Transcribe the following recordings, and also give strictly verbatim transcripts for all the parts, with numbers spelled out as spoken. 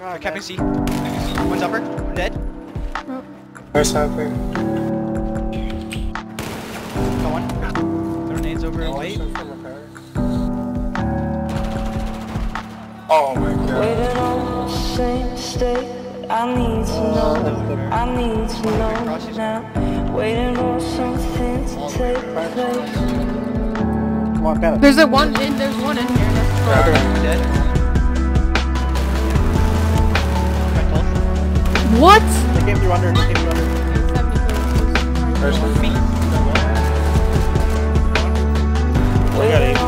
Uh, Captain C. One's upper. One dead. Where's something? Got one. Throw nades over and wait. Oh my god. Waiting on the same state. I need to know. I need to know now. Waiting for something to take place. Come on, Bennett. There's a one in. There's one in here. That's Dead. Dead. Got both. What? They came through under. They came through under. There's one. Feet. We got eight.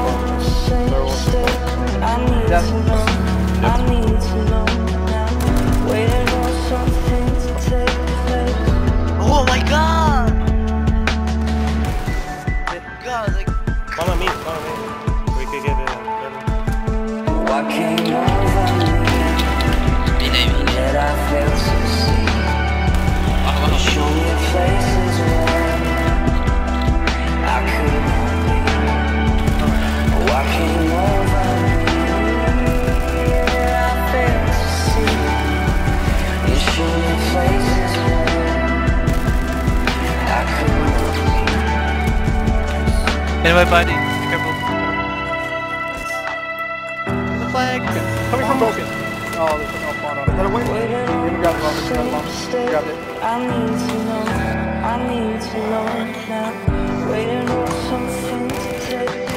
I need Yep. to know. I need to know now. Waiting for something to take place. Oh my god! God, like. Follow me, follow me. We could get it. What came over me that I failed to see? You show me places where I couldn't be. What came over me that I failed to see? You show me places where I couldn't be. Anyway, buddy, be careful. The flag. Coming from broken. Oh, there's no spawn on it. Let it wait. We got the bomb. We got the bomb. We got it. I need to know, I need to know now. Waiting for something to take.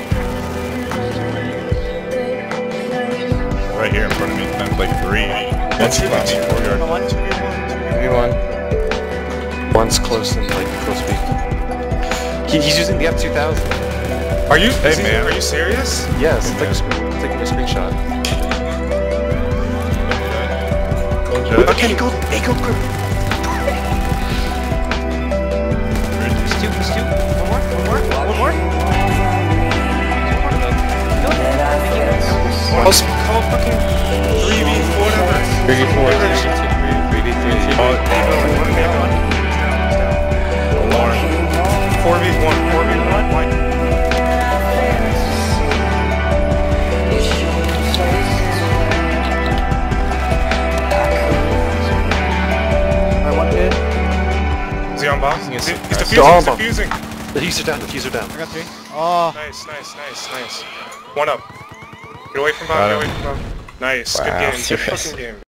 Right here in front of me, times like three. That's two yard. One, two, Give me one. One's close and like close peek. He, he's using the F two thousand. Are you? Hey he- man, are you serious? Yes, take a, screen- taking a screenshot. Okay, go, hey, go, grip. There's two, there's two. One more, one more, one more. Oh, call fucking three v four number. three v four, three v three. Oh, Lauren. four v one, four v one, Mike. I one hit. Is he on bomb? He's He's, he's still defusing, on he's bomb. defusing. The diffuser down, the diffuser down. I got three. Oh. Nice, nice, nice, nice. One up. Get away from bomb, Got get him. away from bomb. Nice, Wow, good game, good serious. fucking game.